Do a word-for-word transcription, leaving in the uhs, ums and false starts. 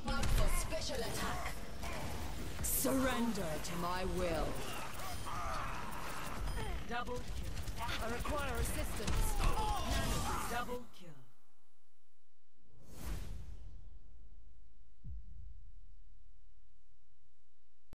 Up for special attack. Surrender to my will. Double kill. I require assistance. Double kill.